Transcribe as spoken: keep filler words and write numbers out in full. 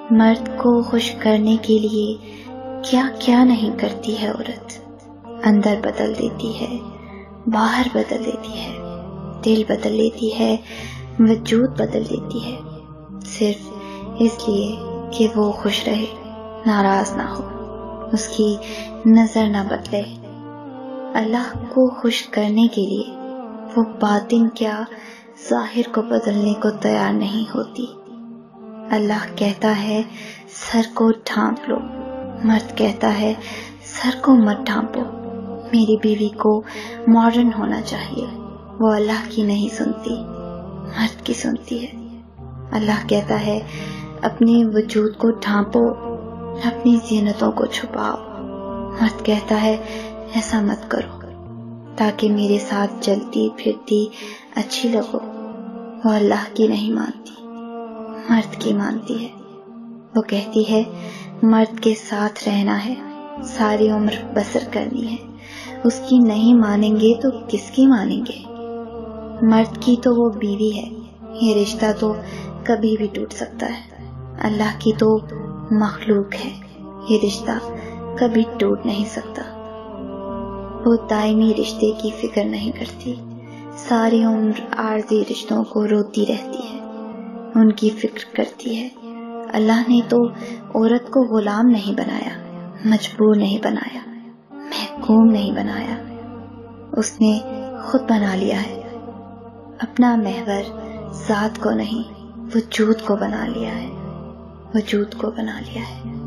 مرد کو خوش کرنے کے لیے کیا کیا نہیں کرتی ہے عورت. اندر بدل دیتی ہے، باہر بدل دیتی ہے، دل بدل لیتی ہے، وجود بدل دیتی ہے، صرف اس لیے کہ وہ خوش رہے، ناراض نہ ہو، اس کی نظر نہ بدلے. اللہ کو خوش کرنے کے لیے وہ باطن کیا ظاہر کو بدلنے کو تیار نہیں ہوتی. اللہ کہتا ہے سر کو ڈھانپ لو، مرد کہتا ہے سر کو مت ڈھانپو. میری بیوی کو ماڈرن ہونا چاہیے، وہ اللہ کی نہیں سنتی، مرد کی سنتی ہے. اللہ کہتا ہے اپنے وجود کو ڈھانپو، اپنی زینتوں کو چھپاؤ. مرد کہتا ہے ایسا مت کرو تاکہ میرے ساتھ چلتی پھرتی اچھی لگو. وہ اللہ کی نہیں مانتی، مرد کی مانتی ہے. وہ کہتی ہے مرد کے ساتھ رہنا ہے، ساری عمر بسر کرنی ہے. اس کی نہیں مانیں گے تو کس کی مانیں گے؟ مرد کی تو وہ بیوی ہے، یہ رشتہ تو کبھی بھی ٹوٹ سکتا ہے. اللہ کی تو مخلوق ہے، یہ رشتہ کبھی ٹوٹ نہیں سکتا. وہ دائمی رشتے کی فکر نہیں کرتی، ساری عمر عارضی رشتوں کو روتی رہتی ہے، ان کی فکر کرتی ہے. اللہ نے تو عورت کو غلام نہیں بنایا، مجبور نہیں بنایا، محکوم نہیں بنایا. اس نے خود بنا لیا ہے. اپنا محور ذات کو نہیں وجود کو بنا لیا ہے، وجود کو بنا لیا ہے.